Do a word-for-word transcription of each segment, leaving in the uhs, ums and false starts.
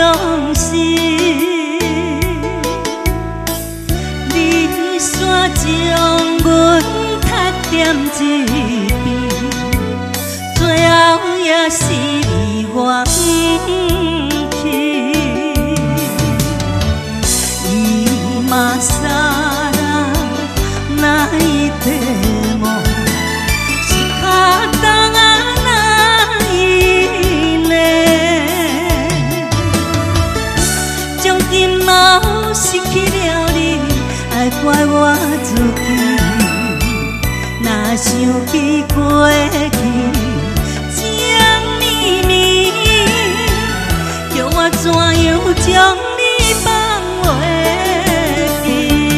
重视。你煞将阮踢踮一边，最后也是你我不去。伊嘛傻啦，哪一地梦是卡重啊哪一呢？从今后失去了你，爱怪我自己。若想起过去，情绵绵，叫我怎样将你放袂记？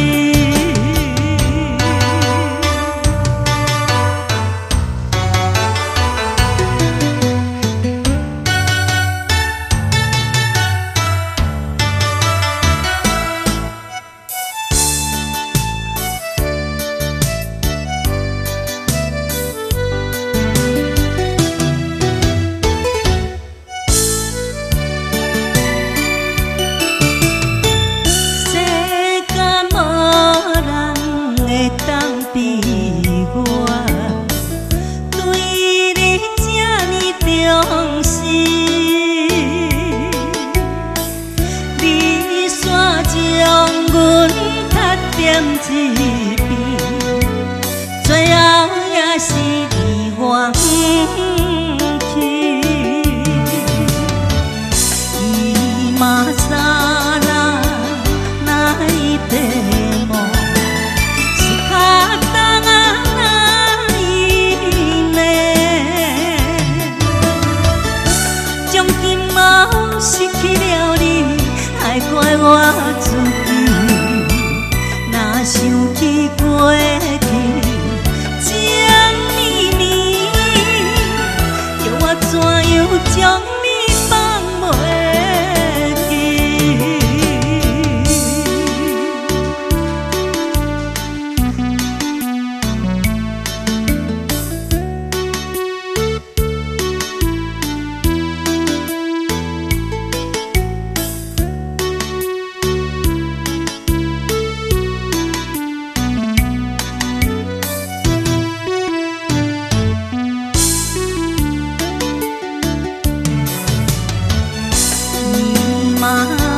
一边，最后也是你我不去。伊嘛傻啦，哪一地梦是卡重啊哪一呢？从今后失去了你，爱怪我自己。想起过去，情绵绵，叫我怎样将你放袂记？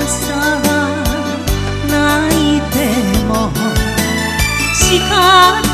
是卡